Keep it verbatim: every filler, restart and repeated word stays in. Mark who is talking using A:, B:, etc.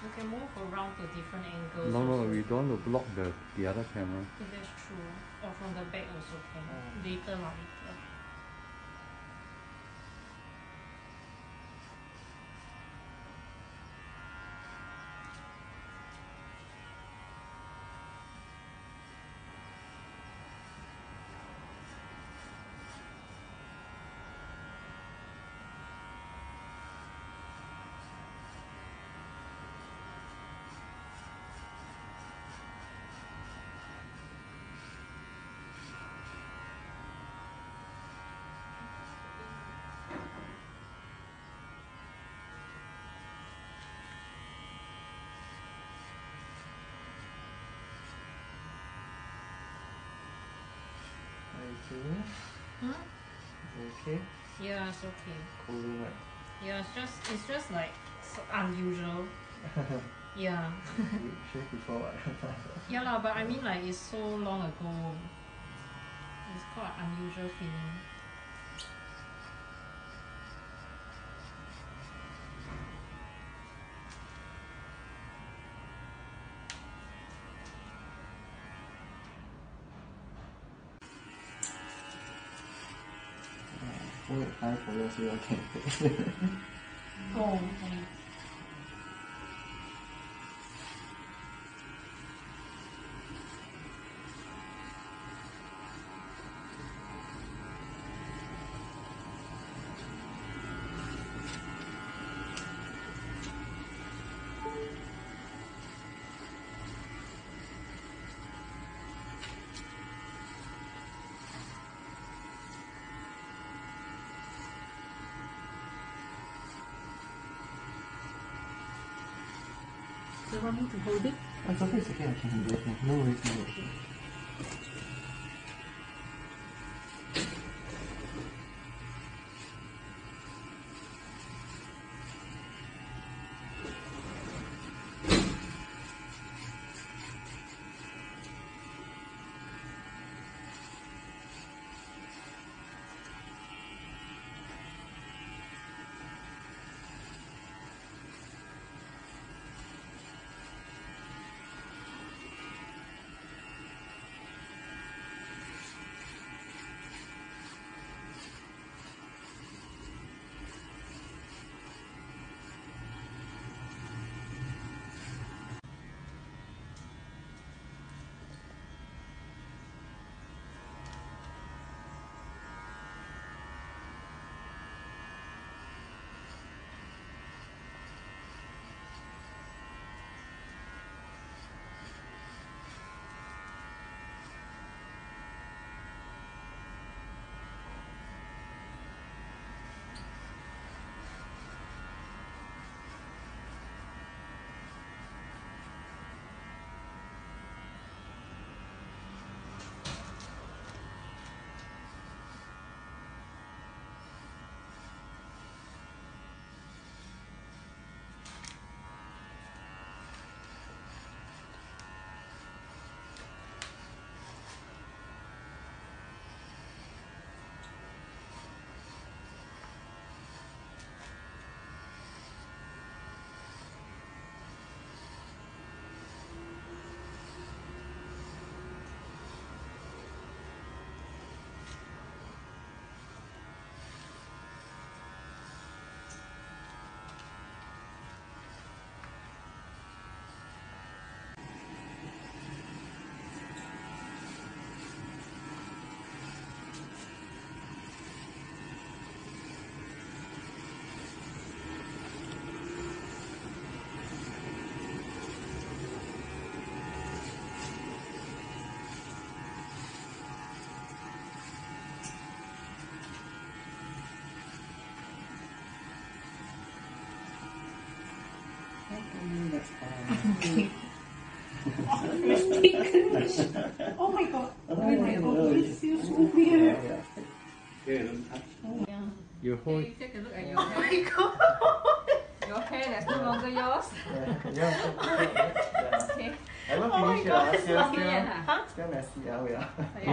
A: You can move around to different angles.
B: No, no,
A: also.
B: we don't want to block the the other camera.
A: Yeah, that's true. Or from the back also can. Oh. Later lah, later.
C: Okay.
A: Hmm?
C: Okay.
A: Yeah, it's okay.
C: Cooling right?
A: Yeah, it's just it's just like so unusual. Yeah.
C: You shaved before what?
A: Yeah lah, but I mean like it's so long ago. It's quite an unusual feeling.
C: Wait, I for you so you can
A: Oh, okay. Do you want me to hold it?
C: It's okay, it's okay, I can handle it. No worries, no worries. That's fine.
A: Oh, mistake. Oh my god. Oh my god. This feels so weird.
C: Okay, don't touch.
A: Yeah.
B: You hold.
D: Hey, take a look at your hair.
A: Oh my god.
D: Your hair that's no longer yours.
C: Yeah, yeah, yeah.
D: Okay.
C: I haven't
A: Oh my
C: finished
A: god,
C: yet.
A: it's
C: Still,
A: like-
C: still,
A: Huh?
C: still messy. Yeah, wait.